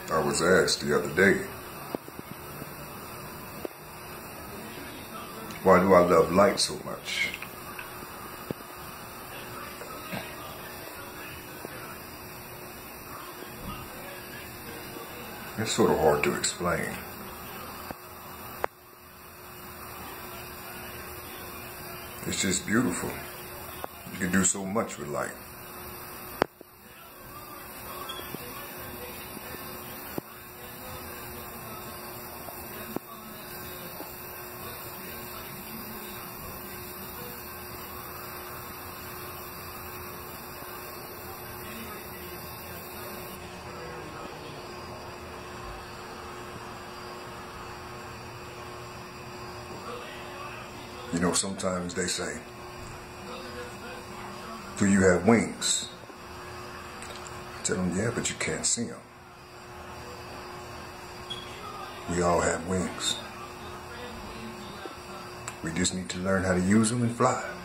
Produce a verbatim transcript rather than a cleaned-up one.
I was asked the other day, why do I love light so much? It's sort of hard to explain. It's just beautiful. You can do so much with light. You know, sometimes they say, do you have wings? I tell them, yeah, but you can't see them. We all have wings. We just need to learn how to use them and fly.